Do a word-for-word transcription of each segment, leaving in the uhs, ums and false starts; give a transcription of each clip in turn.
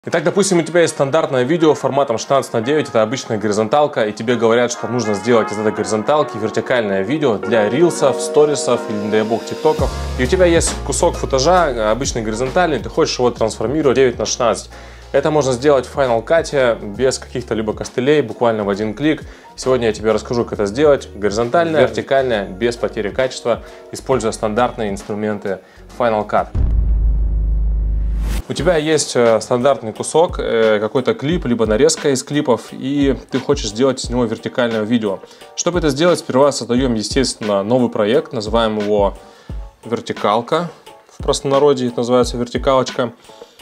Итак, допустим, у тебя есть стандартное видео форматом шестнадцать на девять, это обычная горизонталка, и тебе говорят, что нужно сделать из этой горизонталки вертикальное видео для рилсов, сторисов или, не дай бог, тиктоков. И у тебя есть кусок футажа, обычный горизонтальный, ты хочешь его трансформировать девять на шестнадцать. Это можно сделать в Final Cut без каких-то либо костылей, буквально в один клик. Сегодня я тебе расскажу, как это сделать. Горизонтальное, вертикальное, без потери качества, используя стандартные инструменты Final Cut. У тебя есть стандартный кусок, какой-то клип, либо нарезка из клипов, и ты хочешь сделать из него вертикальное видео. Чтобы это сделать, сперва создаем, естественно, новый проект, называем его вертикалка. В простонародье это называется вертикалочка.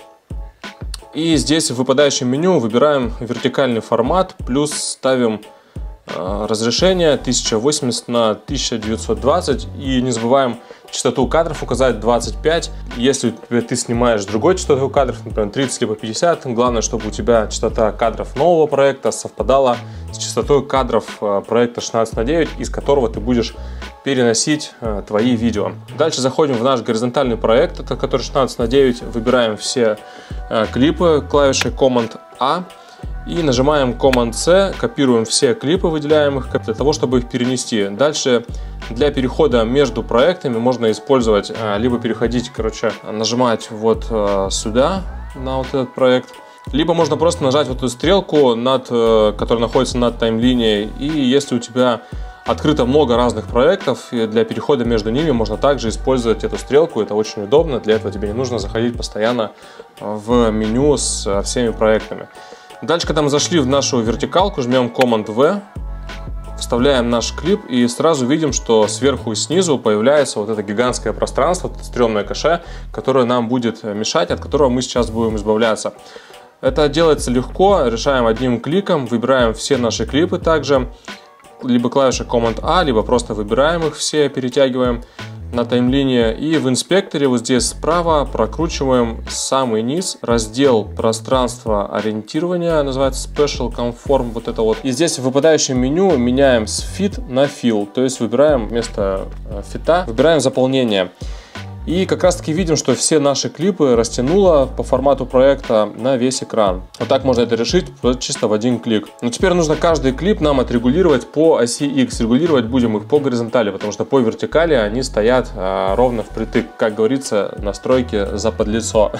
И здесь в выпадающем меню выбираем вертикальный формат, плюс ставим разрешение тысяча восемьдесят на тысяча девятьсот двадцать, и не забываем частоту кадров указать двадцать пять. Если ты снимаешь другой частотой кадров, например, тридцать либо пятьдесят, главное, чтобы у тебя частота кадров нового проекта совпадала с частотой кадров проекта шестнадцать на девять, из которого ты будешь переносить твои видео. Дальше заходим в наш горизонтальный проект, это который шестнадцать на девять, выбираем все клипы клавишей команд-А. И нажимаем команд-С, копируем все клипы, выделяем их для того, чтобы их перенести. Дальше для перехода между проектами можно использовать, либо переходить, короче, нажимать вот сюда, на вот этот проект. Либо можно просто нажать вот эту стрелку, над, которая находится над таймлинией. И если у тебя открыто много разных проектов, для перехода между ними можно также использовать эту стрелку. Это очень удобно, для этого тебе не нужно заходить постоянно в меню с всеми проектами. Дальше, когда мы зашли в нашу вертикалку, жмем команд-В, вставляем наш клип и сразу видим, что сверху и снизу появляется вот это гигантское пространство, это стрёмное кэше, которое нам будет мешать, от которого мы сейчас будем избавляться. Это делается легко, решаем одним кликом, выбираем все наши клипы также, либо клавиша команд-А, либо просто выбираем их все, перетягиваем на таймлине, и в инспекторе вот здесь справа прокручиваем самый низ, раздел пространства ориентирования, называется Special Conform, вот это вот. И здесь в выпадающем меню меняем с Fit на Fill, то есть выбираем вместо фита, выбираем заполнение. И как раз таки видим, что все наши клипы растянуло по формату проекта на весь экран. Вот так можно это решить чисто в один клик. Но теперь нужно каждый клип нам отрегулировать по оси X. Регулировать будем их по горизонтали, потому что по вертикали они стоят а, ровно впритык. Как говорится, настройки за подлицо.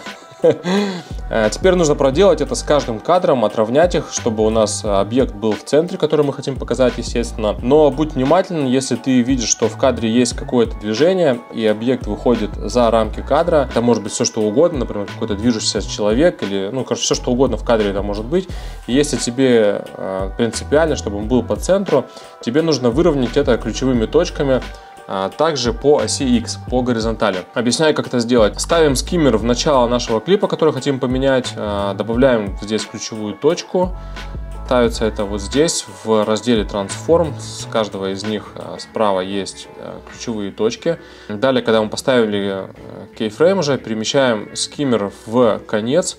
Теперь нужно проделать это с каждым кадром, отравнять их, чтобы у нас объект был в центре, который мы хотим показать, естественно. Но будь внимателен, если ты видишь, что в кадре есть какое-то движение и объект выходит за рамки кадра, это может быть все что угодно, например, какой-то движущийся человек или, ну, короче, все что угодно в кадре это может быть. И если тебе э, принципиально, чтобы он был по центру, тебе нужно выровнять это ключевыми точками, также по оси X, по горизонтали. Объясняю, как это сделать. Ставим скиммер в начало нашего клипа, который хотим поменять, добавляем здесь ключевую точку. Ставится это вот здесь в разделе Transform. С каждого из них справа есть ключевые точки. Далее, когда мы поставили кейфрейм уже, перемещаем скиммер в конец.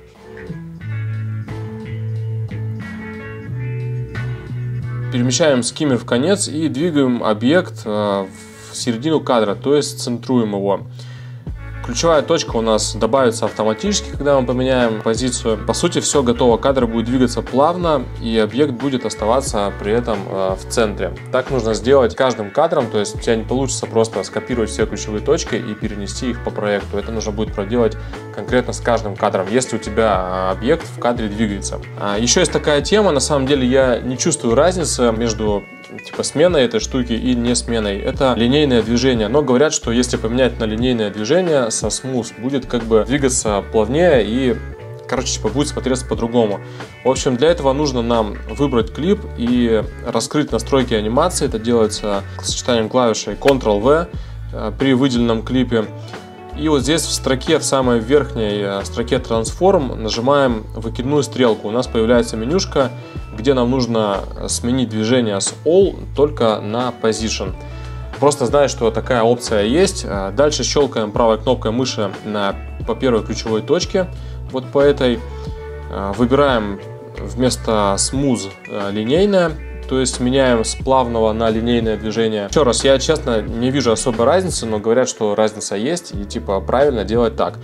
Перемещаем скиммер в конец и двигаем объект в середину кадра, то есть центруем его. Ключевая точка у нас добавится автоматически, когда мы поменяем позицию. По сути, все готово. Кадр будет двигаться плавно, и объект будет оставаться при этом э, в центре. Так нужно сделать каждым кадром, то есть у тебя не получится просто скопировать все ключевые точки и перенести их по проекту. Это нужно будет проделать конкретно с каждым кадром, если у тебя объект в кадре двигается. А еще есть такая тема, на самом деле я не чувствую разницы между типа сменой этой штуки и не сменой. Это линейное движение, но говорят, что если поменять на линейное движение, со Smooth будет как бы двигаться плавнее и, короче, типа будет смотреться по-другому. В общем, для этого нужно нам выбрать клип и раскрыть настройки анимации. Это делается сочетанием клавишей контрол-вэ при выделенном клипе. И вот здесь в строке, в самой верхней строке Transform, нажимаем выкидную стрелку. У нас появляется менюшка, где нам нужно сменить движение с All только на Position. Просто знай, что такая опция есть. Дальше щелкаем правой кнопкой мыши на, по первой ключевой точке. Вот по этой. Выбираем вместо Smooth линейное. То есть меняем с плавного на линейное движение. Еще раз, я честно не вижу особой разницы, но говорят, что разница есть и типа правильно делать так.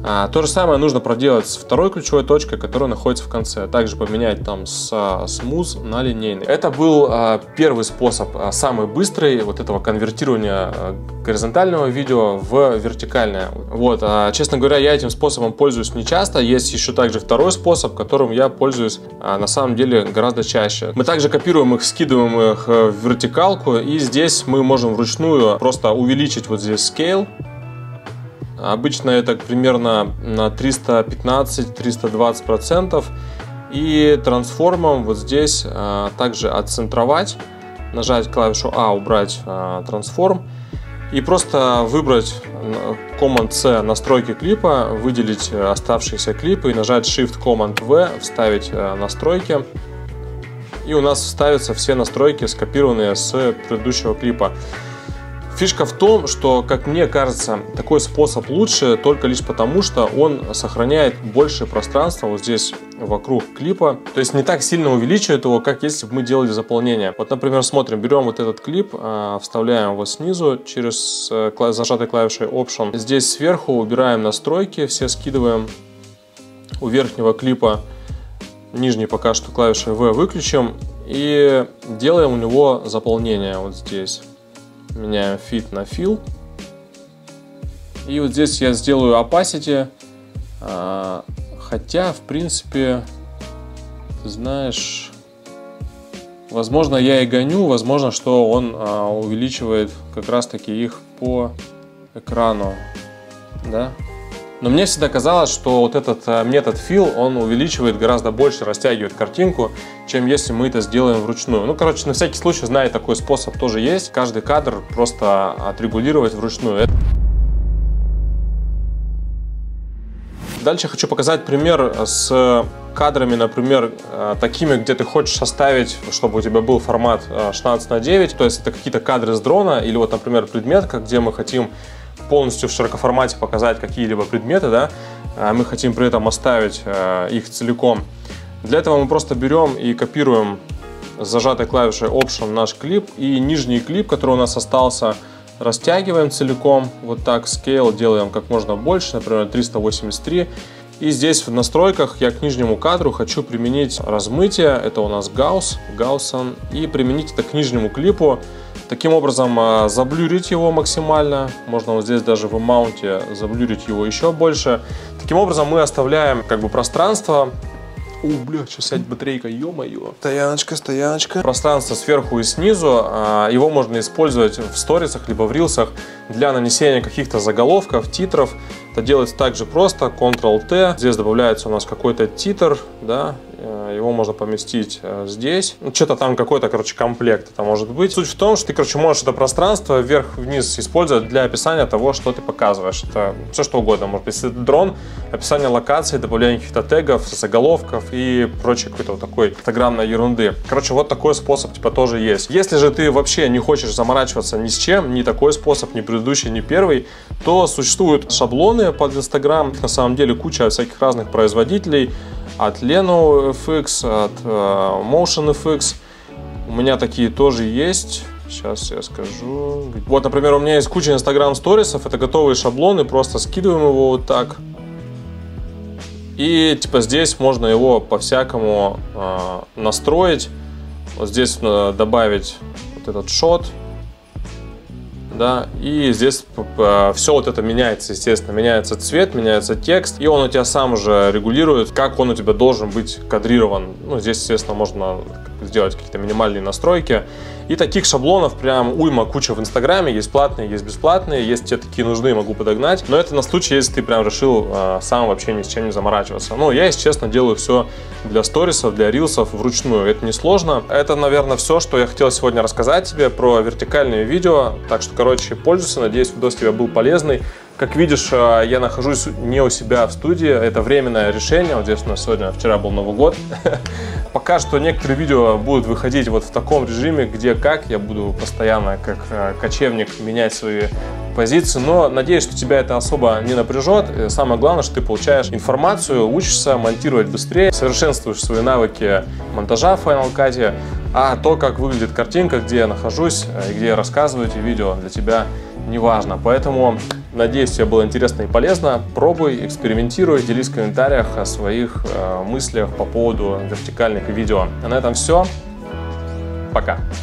А, то же самое нужно проделать с второй ключевой точкой, которая находится в конце. Также поменять там с smooth на линейный. Это был а, первый способ, а, самый быстрый, вот этого конвертирования а, горизонтального видео в вертикальное. Вот, а, честно говоря, я этим способом пользуюсь не часто. Есть еще также второй способ, которым я пользуюсь а, на самом деле гораздо чаще. Мы также копируем их, скидываем их в вертикалку, и здесь мы можем вручную просто увеличить вот здесь scale. Обычно это примерно на триста пятнадцать — триста двадцать процентов. И трансформом вот здесь а, также отцентровать, нажать клавишу А, убрать а, трансформ. И просто выбрать команд-C настройки клипа, выделить оставшиеся клипы и нажать Shift-Command-V, вставить а, настройки. И у нас вставятся все настройки, скопированные с предыдущего клипа. Фишка в том, что, как мне кажется, такой способ лучше только лишь потому, что он сохраняет большее пространство вот здесь вокруг клипа. То есть не так сильно увеличивает его, как если бы мы делали заполнение. Вот, например, смотрим, берем вот этот клип, вставляем его снизу через зажатой клавишей Option. Здесь сверху убираем настройки, все скидываем. У верхнего клипа нижней пока что клавишей V выключим и делаем у него заполнение вот здесь. Меняем Fit на Fill. И вот здесь я сделаю Opacity. А, хотя, в принципе, ты знаешь, возможно, я и гоню, возможно, что он а, увеличивает как раз-таки их по экрану. Да? Но мне всегда казалось, что вот этот метод Fill, он увеличивает гораздо больше, растягивает картинку, чем если мы это сделаем вручную. Ну, короче, на всякий случай, знаю, такой способ тоже есть. Каждый кадр просто отрегулировать вручную. Дальше хочу показать пример с кадрами, например, такими, где ты хочешь составить, чтобы у тебя был формат шестнадцать на девять. То есть это какие-то кадры с дрона или вот, например, предметка, где мы хотим полностью в широкоформате показать какие-либо предметы, да, мы хотим при этом оставить их целиком. Для этого мы просто берем и копируем с зажатой клавишей Option наш клип, и нижний клип, который у нас остался, растягиваем целиком, вот так, Scale делаем как можно больше, например, триста восемьдесят три. И здесь в настройках я к нижнему кадру хочу применить размытие, это у нас Gauss, Gausson, и применить это к нижнему клипу. Таким образом, заблюрить его максимально, можно вот здесь даже в маунте заблюрить его еще больше. Таким образом мы оставляем как бы пространство. О, бля, сейчас сядет батарейка, ё-моё. Стояночка, стояночка. Пространство сверху и снизу. Его можно использовать в сторисах, либо в рилсах для нанесения каких-то заголовков, титров. Это делается также просто, контрол-Т. Здесь добавляется у нас какой-то титр, да, его можно поместить здесь. Ну, что-то там какой-то, короче, комплект это может быть. Суть в том, что ты, короче, можешь это пространство вверх-вниз использовать для описания того, что ты показываешь. Это все что угодно. Может быть, если это дрон, описание локации, добавление каких-то тегов, заголовков и прочей какой-то вот такой фотограммной ерунды. Короче, вот такой способ типа тоже есть. Если же ты вообще не хочешь заморачиваться ни с чем, ни такой способ, ни предыдущий, ни первый, то существуют шаблоны под Instagram. На самом деле куча всяких разных производителей. От Leno эф икс, от uh, Motion эф икс. У меня такие тоже есть. Сейчас я скажу. Вот, например, у меня есть куча Instagram сторисов. Это готовые шаблоны. Просто скидываем его вот так. И типа здесь можно его по-всякому uh, настроить. Вот здесь uh, добавить вот этот шот. Да, и здесь все вот это меняется, естественно, меняется цвет, меняется текст, и он у тебя сам уже регулирует, как он у тебя должен быть кадрирован. Ну, здесь, естественно, можно сделать какие-то минимальные настройки. И таких шаблонов прям уйма, куча в Инстаграме, есть платные, есть бесплатные, есть те такие нужны, могу подогнать. Но это на случай, если ты прям решил э, сам вообще ни с чем не заморачиваться. Ну, я, если честно, делаю все для сторисов, для рилсов вручную. Это несложно. Это, наверное, все, что я хотел сегодня рассказать тебе про вертикальные видео. Так что, короче, пользуйся. Надеюсь, видос тебе был полезный. Как видишь, я нахожусь не у себя в студии, это временное решение. Вот здесь у нас сегодня, вчера был Новый год. Пока что некоторые видео будут выходить вот в таком режиме, где как. Я буду постоянно, как кочевник, менять свои позиции. Но надеюсь, что тебя это особо не напряжет. И самое главное, что ты получаешь информацию, учишься монтировать быстрее, совершенствуешь свои навыки монтажа в Final Cut. А то, как выглядит картинка, где я нахожусь и где я рассказываю эти видео, для тебя неважно. Поэтому, надеюсь, тебе было интересно и полезно. Пробуй, экспериментируй, делись в комментариях о своих э, мыслях по поводу вертикальных видео. А на этом все. Пока.